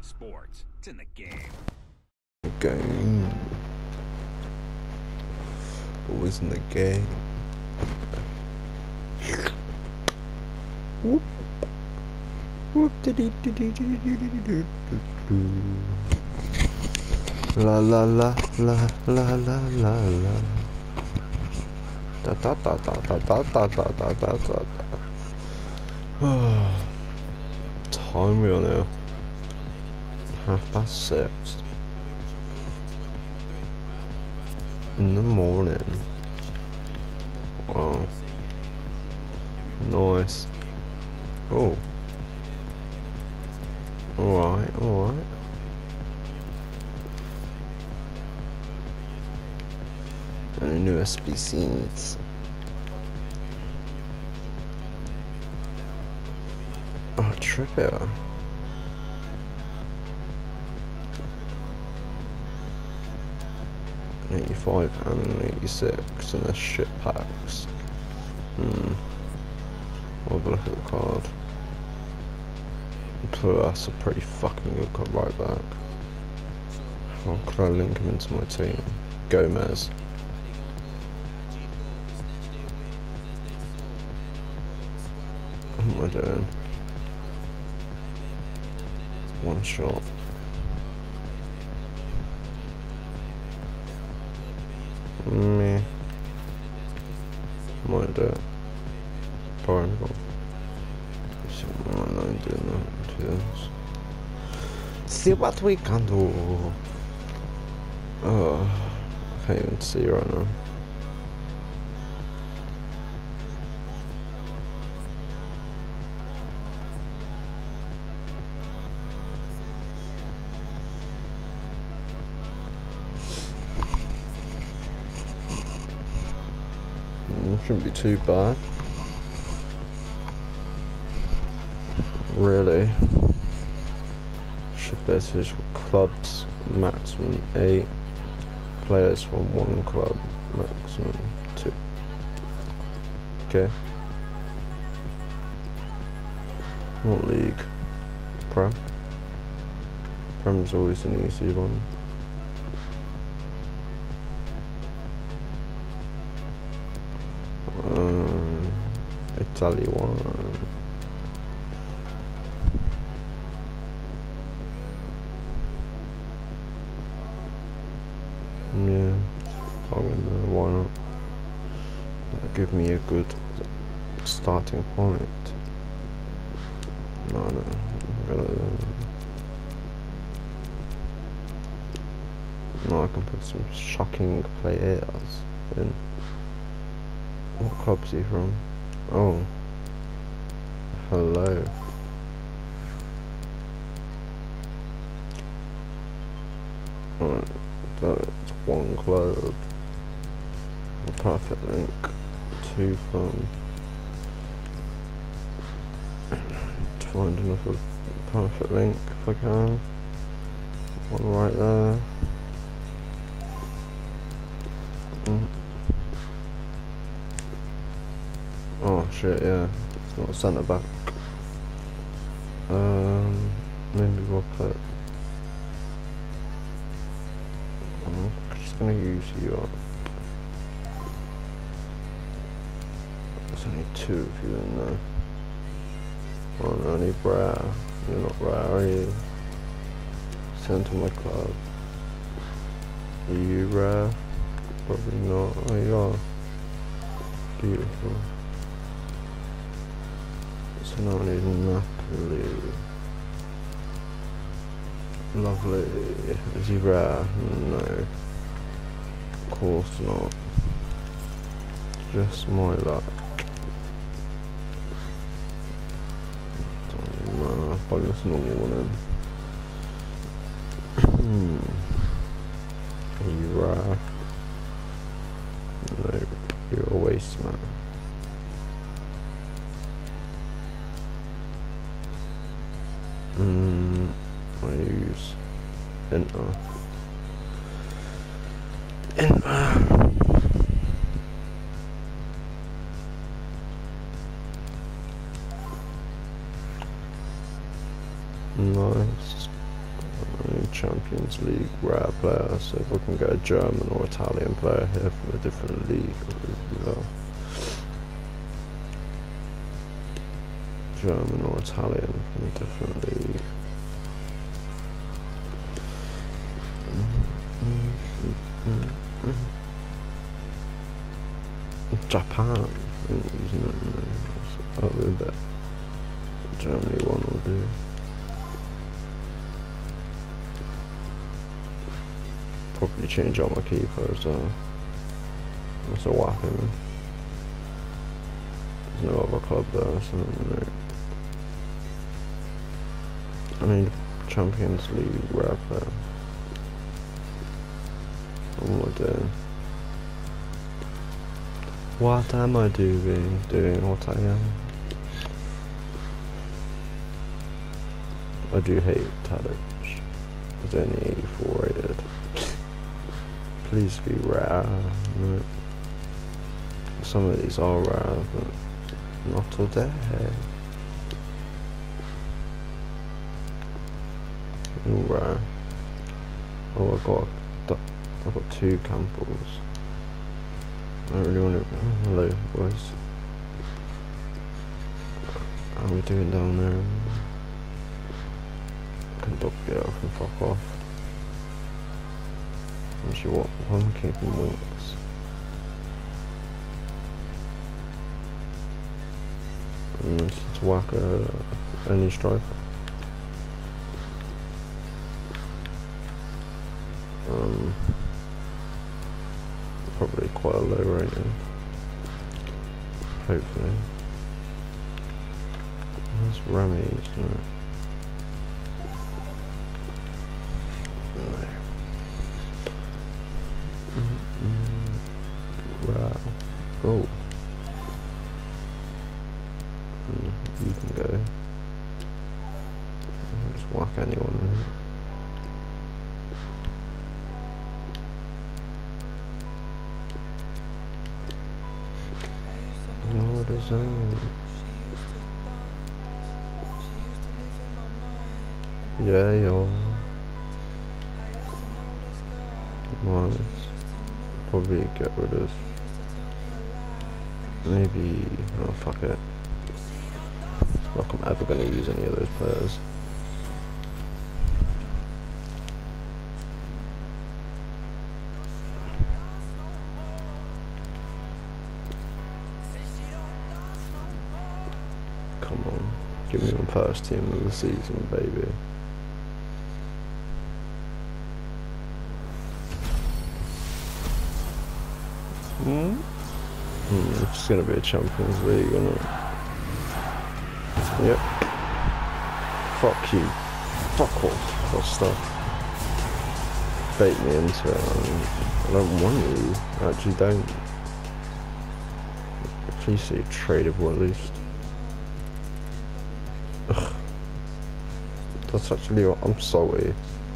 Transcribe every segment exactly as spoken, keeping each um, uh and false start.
sports. It's in the game. Game. Always in the game. Whoop. Whoop. La la la la la la la la. Da da da da da da da da da da da. Time we on now. Half past six. In the morning. Wow. Nice. Oh. Alright, alright. Any new S B Cs? Oh, Trippier. eighty-five and eighty-six and the shit packs. Hmm. I'll have a look at the card. So that's a pretty fucking good card right back. How could I link him into my team? Gomez. What am I doing? One shot. Meh. Might do it. Probably not. See what we can do. Oh, I can't even see right now. Shouldn't be too bad. Really. Should better switch clubs, maximum eight. Players from one club, maximum two. Okay. What league? Prem. Prem's always an easy one. Um, Italy one. Yeah, I mean, why not? That'll give me a good starting point. No, no, I'm gonna, no, I can put some shocking players in. What club's he from? Oh. Hello. Alright, that's one club. A perfect link. Two from. To find another perfect link if I can. One right there. Mm. Oh shit, yeah. It's not a centre back. Um, maybe we'll put. I'm just gonna use you up. There's only two of you in there. Oh no, I need rare. You're not rare, are you? Send to my club. Are you rare? Probably not. Oh, you are. Beautiful. So now I need Napoli. Lovely. Is he rare? No. Of course not. Just my luck. No, probably just normal one then. Hmm. Are you rare? No. You're a waste man. Hmm. I use enter. Enter. Nice. Champions League rare player, so if I can get a German or Italian player here from a different league, it would be well. German or Italian from a different league. Japan. I'll do that. Germany one will do. Probably change out my keeper as well. That's a whacking. There's no other club there, so no. I need a Champions League rare player. What am I doing? What am I doing? Doing what I am. I do hate Tadic. It's only eighty-four rated. Please be rare. No. Some of these are rare, but not today. All rare. Oh, I got. I've got two Campbells. I don't really want to. Oh, hello, boys. How are we doing down there? I can duck get off and fuck off. Actually, what? Why am I keeping Winks? And let's whack a any striker. Um. Probably quite a low rating. Hopefully. That's Rami, isn't it? No. Mm-mm. Wow. Oh. Mm, you can go. I'll just whack anyone in it. Zone. Yeah, yo. Miles. Probably get rid of. Maybe. Oh, fuck it. Like I'm ever gonna use any of those players. Come on, give me my first team of the season, baby. Hmm? Hmm, it's just gonna be a Champions League, isn't it? Yep. Fuck you. Fuck off. That stuff. Bait me into it. I, mean, I don't want you. I actually don't. Please say tradable at least. Ugh. That's actually what I'm sorry.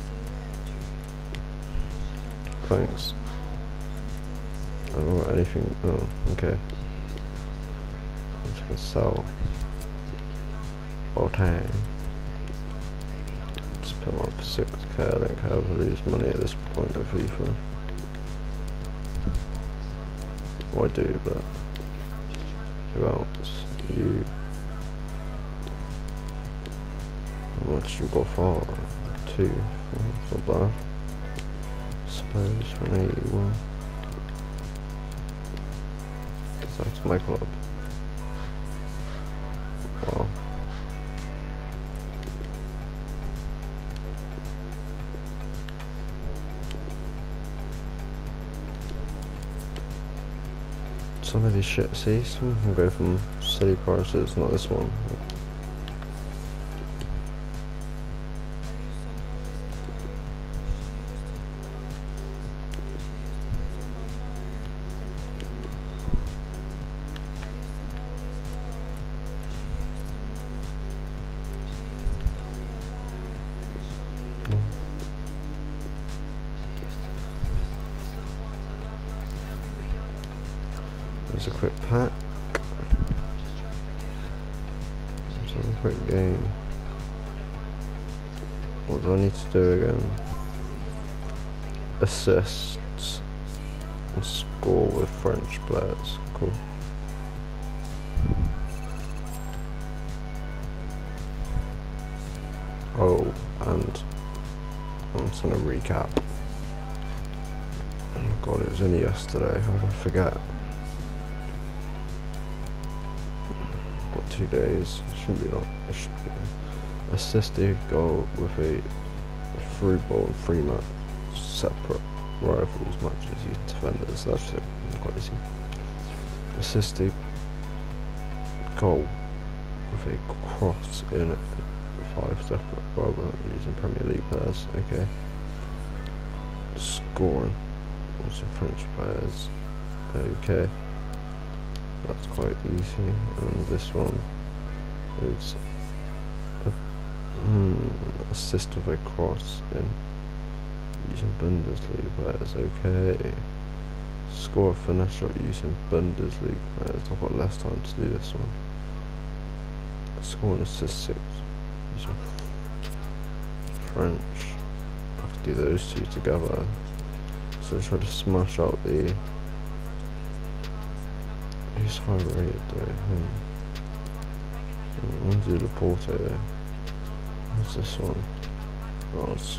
Thanks. I don't want anything. Oh, okay. I'm just gonna sell. Boateng. Just put him up for six K. I don't care if I lose money at this point of FIFA. Well, I do, but who else? You. How much you got for? Two. Oh, that's not bad. I suppose for an eighty-one. That's my club. Wow. Some of these shit, see, some can go from silly prices, not this one. There's a quick pack. There's a quick game. What do I need to do again? Assists and score with French players. Cool. Oh, and I'm just gonna recap. Oh god, it was only yesterday. How did I forget? Got two days. It shouldn't be not. It should be. Assisted goal with a through ball and three match separate rivals matches using defenders. That's it. Quite easy. Assisted goal with a cross in five separate rivals using Premier League players. Okay. Scoring also French players. Okay. That's quite easy. And this one is a hmm, assist with a cross in using Bundesliga players. Okay. Score a finish shot using Bundesliga players. I've got less time to do this one. Score and assist six using French. I have to do those two together. So try to smash out the. Who's high rated though? Hmm. I'm gonna do Laporte there. What's this one? Ross.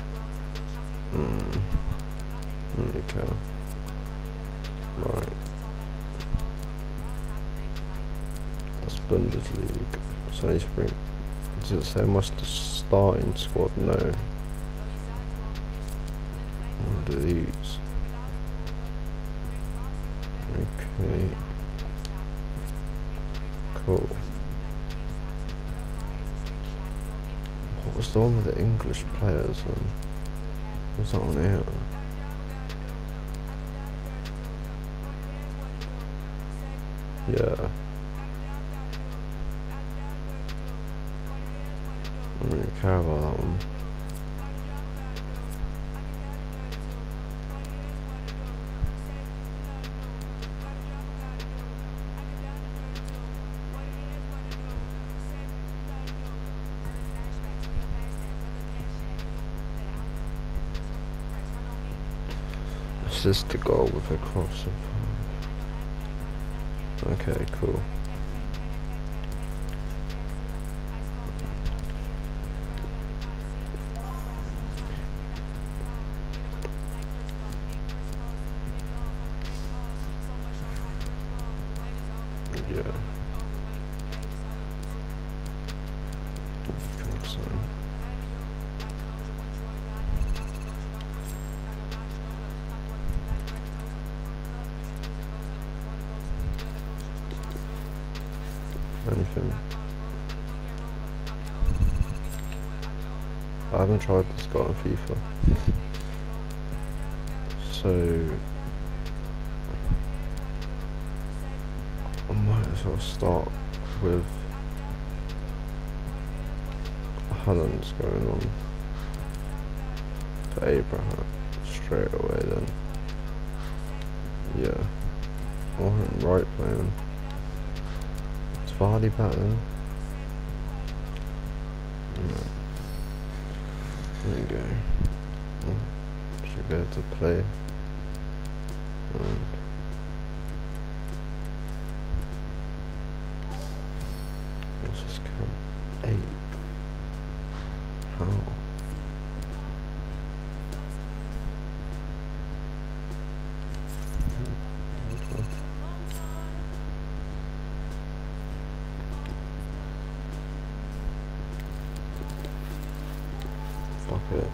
Hmm. Okay. Right. That's Bundesliga. So I need to bring. Does it say must starting squad? No. What are these? Okay. Cool. What was the one with the English players then? What's that on here? Yeah. I don't really care about that one. Assist to goal with a cross. Okay, cool. Yeah. Anything. I haven't tried this guy on FIFA, so I might as well start with Haaland's going on for Abraham straight away then. Yeah. Warren right playing. Vardy back then. No. There you go. Oh, should be able to play. And what's this count? Eight. How? Fuck it.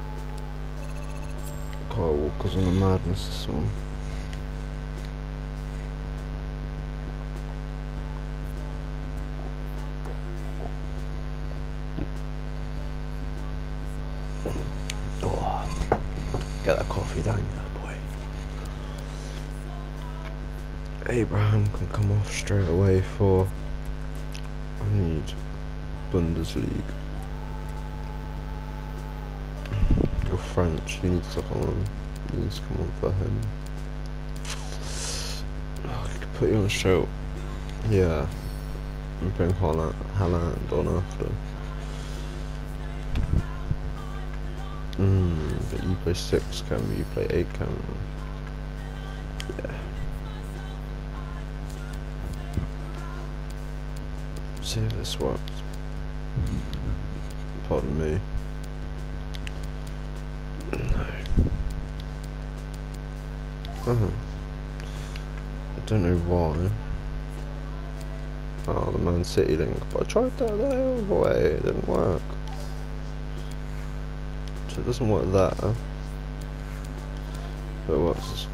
Kyle Walker's on a madness this one. Oh, get that coffee down there, boy. Abraham can come off straight away for. I need Bundesliga. You're French, you need to come on. You need to come on for him. Oh, I could put you on show. Yeah. I'm putting Haaland on after. Mm, but you play six cam, you play eight cam. Yeah. See if this works. Pardon me. No. Oh. I don't know why. Oh, the Man City link. But I tried that the other way, it didn't work. So it doesn't work there. But it works.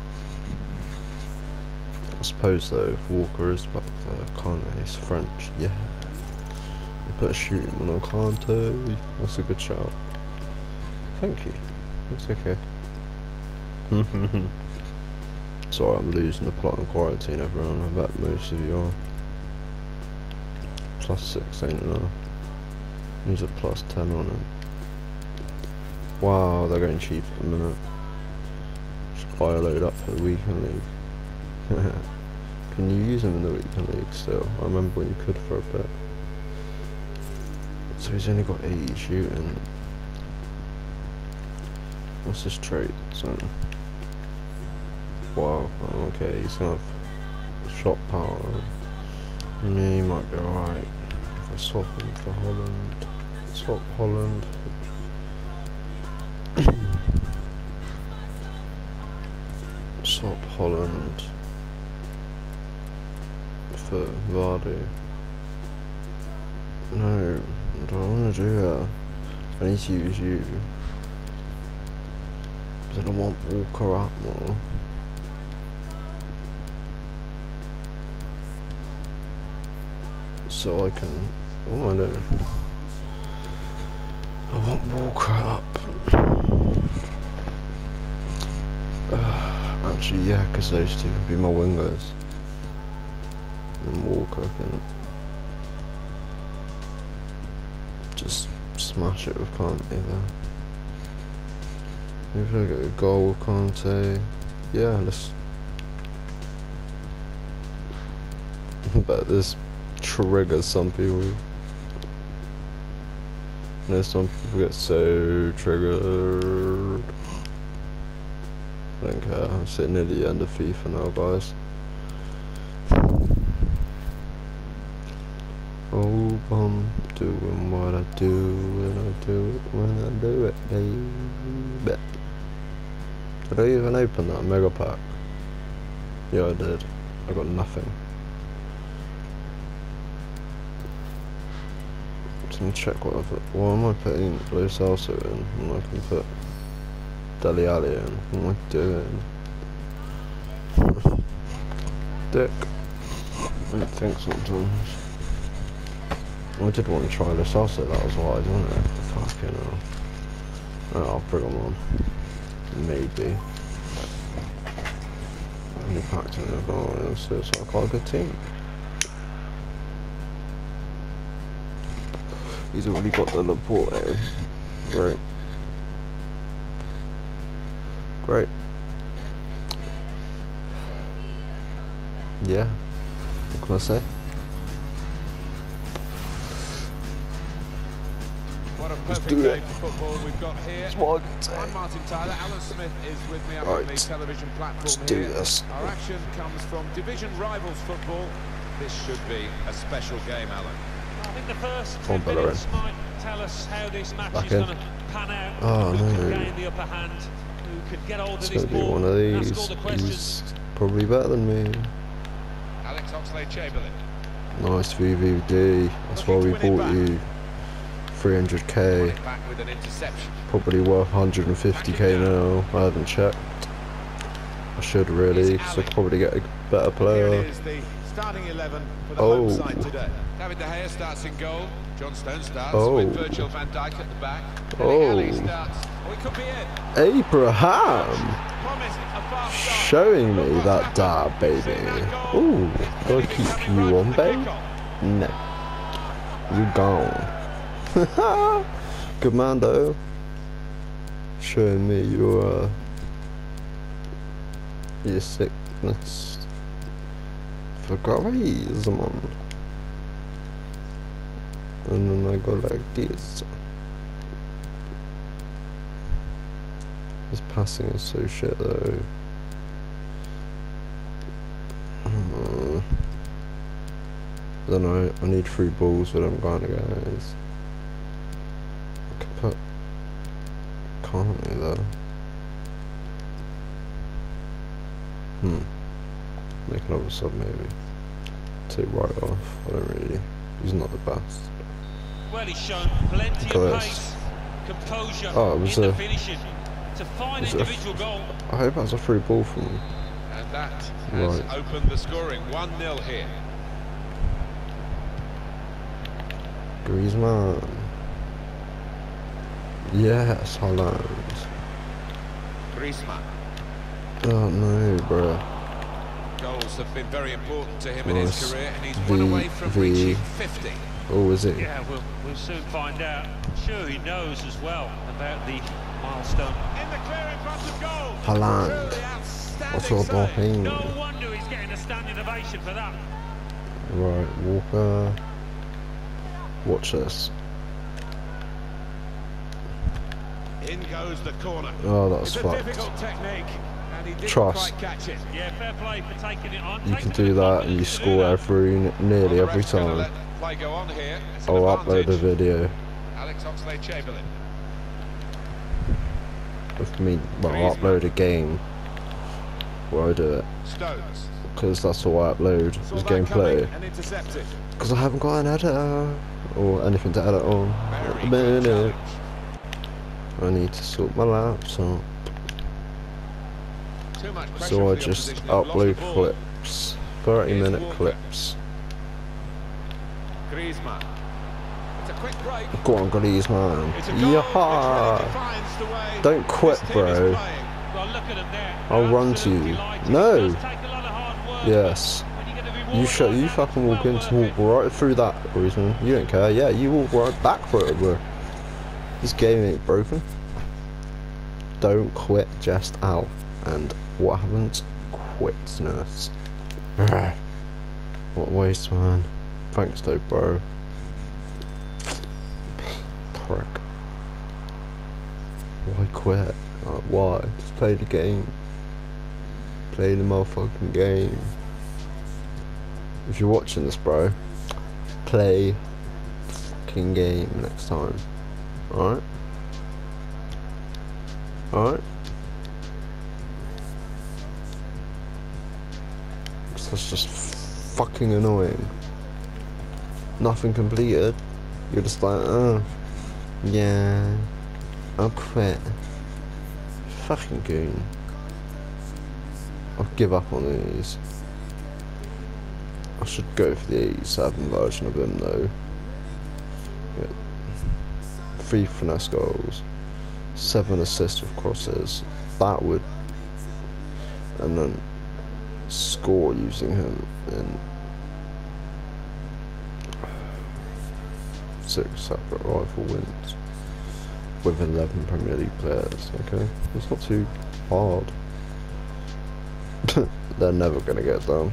I suppose though, if Walker is back there, can't he? He's French, yeah. You put a shoot him on Kante. That's a good shout. Thank you. It's okay. Sorry, I'm losing the plot and quarantine, everyone. I bet most of you are. Plus six ain't enough. Needs a plus ten on it. Wow, they're going cheap at the minute. Just buy a load up for the weekend league. Can you use him in the weekend league still? I remember when you could for a bit. So he's only got eighty shooting. What's his trait? So, wow, okay, he's gonna have shot power. Yeah, he might be alright. If I swap him for Holland. Swap Holland. Swap Holland for Vardy. No, I don't want to do that. I need to use you. Because I don't want Walker up more. So I can. Oh, I know. I want Walker up. Uh, actually, yeah, because those two can be my wingers. And Walker can just smash it with Kante there. Maybe I get a goal with Kante. Yeah, let's. But this triggers some people. No, some people get so triggered. I don't care. I'm sitting near the end of FIFA now, guys. Oh, I'm doing what I do when I do it when I do it, baby. Did I even open that mega pack? Yeah, I did. I got nothing. Let me check what I've. What am I putting Lo Celso in? And I can put Dele Alli in. What am I doing? Dick. I don't think sometimes. I did want to try Lo Celso, that was wide, wasn't it? Fucking hell. Oh, I'll bring him on. Maybe. Only packed in the goal, so it's like quite a good team. He's already got the Laporte. Great. Great. Yeah. What can I say? What a Let's perfect do day it. for football we've got here. That's what I can say. I'm Martin Tyler. Alan Smith is with me up Right. on the television platform Let's here. do this. Our action comes from division rivals football. This should be a special game, Alan. I think the first Come on, ten minutes Bellerin. might tell us how this match Back is in. going to pan out. Oh, who no. can gain the upper hand, who can get hold It's of this going to be ball, one of ask all these. the questions. He's probably better than me. Alex Oxlade-Chamberlain. Nice V V D. That's why we bought you. three hundred K. Back with an interception. Probably worth one hundred fifty K now. I haven't checked. I should really, because I could probably get a better Here player. it is, the starting eleven for the Oh. home side today. David De Gea starts in goal. John Stones starts Oh. with Virgil van Dijk at the back. Oh. Ali starts. Oh, it could be it. Abraham! Promise a fast start. Showing me Look that what's dab, happened. baby. Seen that goal? Ooh, It's gotta really keep becoming you right on, for the babe? kickoff. No. You gone. Good man, though. Showing me your, uh, your sickness. For Griezmann. And then I go like this. His passing is so shit though. Uh, I don't know, I need three balls for them kind of guys. I can put Carney though. Hmm. Make another sub maybe. Take right off. I don't really. He's not the best. Well, he's shown plenty Close. of pace, composure Oh, it was in a- the finishing. To find was a- individual goal. I hope that's a free ball from him. And that has Right. opened the scoring. one nil here. Griezmann. Yes, Holland. Griezmann. Oh no, bruh. Goals have been very important to him in Nice. his career, and he's V- one away from V- reaching fifty. Oh, is it? Yeah, we'll, we'll soon find out. I'm sure he knows as well about the milestone. In the clear in front of goal. Holland. Truly outstanding What's all save. thing? No wonder he's getting a standing ovation for that. Right, Walker. Watch this. In goes the corner. Oh, that's It's a fucked. difficult technique, and he didn't Trust. quite catch it. Yeah, fair play for taking it on. You Takes can a do bit of that and you confidence to do score that. every, Well, nearly the every ref's gonna time. let play go on here. It's an I'll upload a advantage. video Alex Oxlade-Chamberlain. of me, well, I'll upload a game where I do it. Stones. Because that's all I upload Saw is that coming gameplay. and intercepted. Because I haven't got an editor or anything to edit on at Very the good minute. challenge. I need to sort my laptop. Too much pressure So for I the just opposition. They've lost upload the ball. clips. thirty Here's minute Walker. clips. Griezmann. It's a quick break. Go on, Griezmann. It's a goal which really Yaha! defines the way Don't quit, this team is bro. playing. Well, look at him there. I'll They're run to absolutely you. delighted. No. It does take a lot of hard work, Yes. but when you get a reward You show like you that, fucking it's walk well into worth walk it. right through that, Griezmann. You don't care. Yeah, you walk right back for it, bro. This game ain't broken. Don't quit just out. And what happens? Quitness. Ugh. What a waste, man. Thanks though, bro. Prick. Why quit? Like, why? Just play the game. Play the motherfucking game. If you're watching this, bro, play the fucking game next time. Alright? Alright? That's just fucking annoying. Nothing completed. You're just like, oh, yeah, I'll quit. Fucking goon. I'll give up on these. I should go for the eighty-seven version of him though. Yeah. Three finesse goals, seven assists with crosses. That would, and then score using him in six separate rifle wins with eleven Premier League players. Okay, it's not too hard. They're never gonna get done.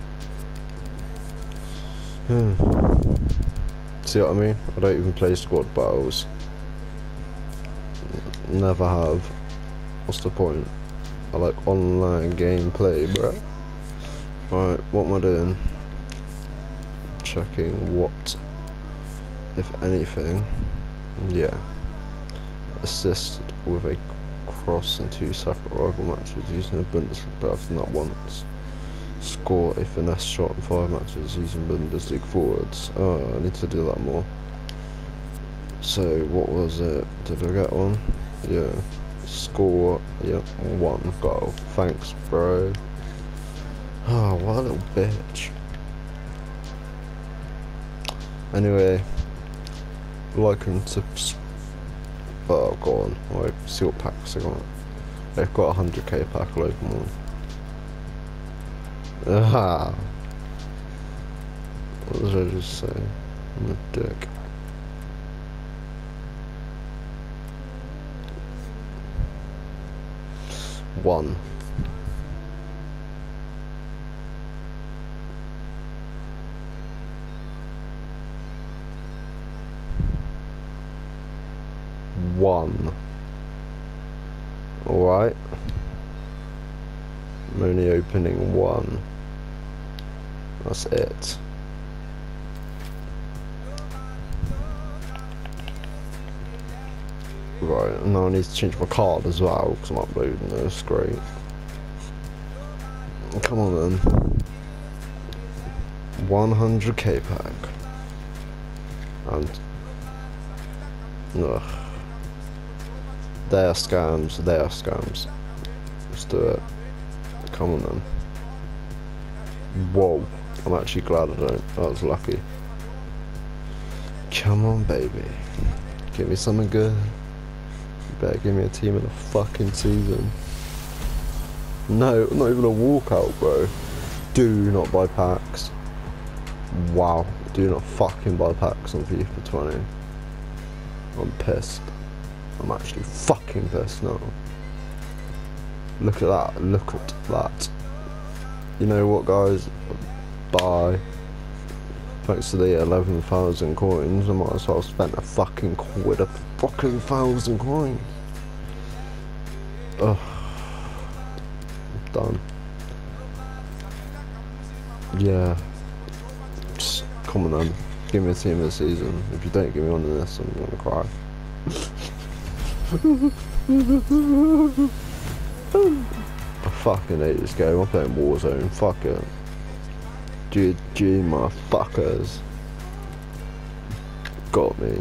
Hmm. See what I mean? I don't even play squad battles. Never have. What's the point? I like online gameplay, bro. Right, what am I doing? Checking what, if anything, yeah. Assist with a cross in two separate rival matches using a Bundesliga. I've done that once. Score a finesse shot in five matches using Bundesliga forwards. Oh, I need to do that more. So, what was it? Did I get one? Yeah. Score, yep, one goal. Thanks, bro. Oh, what a little bitch. Anyway, like and subs. Oh, go on. Right, see what packs I got. They've got a one hundred K pack, I'll open one. Ah. What did I just say? I'm a dick. One. One. Alright. I'm only opening one. That's it. Right, now I need to change my card as well because I'm uploading this. Great. Come on then. one hundred K pack. And ugh. They are scams, they are scams. Let's do it. Come on then. Whoa. I'm actually glad I don't. I was lucky. Come on, baby. Give me something good. You better give me a team of the fucking season. No, not even a walkout, bro. Do not buy packs. Wow. Do not fucking buy packs on FIFA twenty. I'm pissed. I'm actually fucking pissed now. Look at that. Look at that. You know what, guys? Bye. Thanks to the eleven thousand coins, I might as well have spent a fucking quid a fucking thousand coins. Ugh. I'm done. Yeah. Just, come on then. Give me a team of the season. If you don't give me one of this, I'm gonna cry. I fucking hate this game. I'm playing Warzone. Fuck it. G G, motherfuckers. Got me.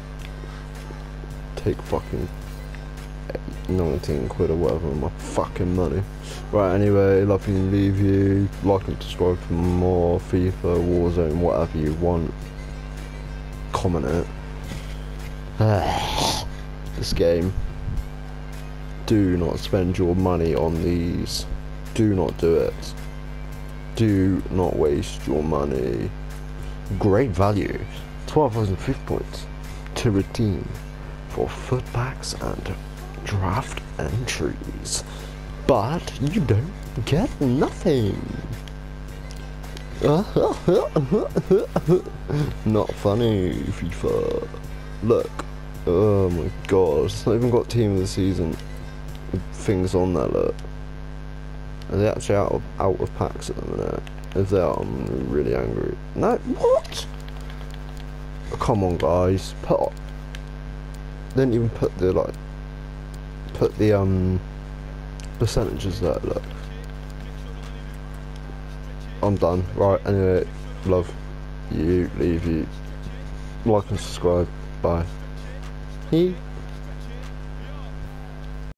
Take fucking nineteen quid or whatever of my fucking money. Right, anyway, love you and leave you. Like and subscribe for more FIFA, Warzone, whatever you want. Comment it. This game. Do not spend your money on these. Do not do it. Do not waste your money. Great value. twelve thousand fifty points to redeem for foot packs and draft entries. But you don't get nothing. Not funny, FIFA. Look. Oh my god. It's not even got team of the season things on there, look. Are they actually out of, out of packs at the minute? If they are, I'm really angry. No, what? Oh, come on, guys. Put up. Didn't even put the, like, put the, um, percentages there, look. I'm done. Right, anyway, love you, leave you. Like and subscribe. Bye. He.